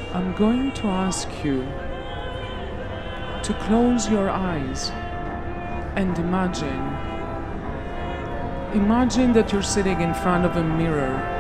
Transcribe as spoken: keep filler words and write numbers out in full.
I'm going to ask you to close your eyes and imagine. Imagine that you're sitting in front of a mirror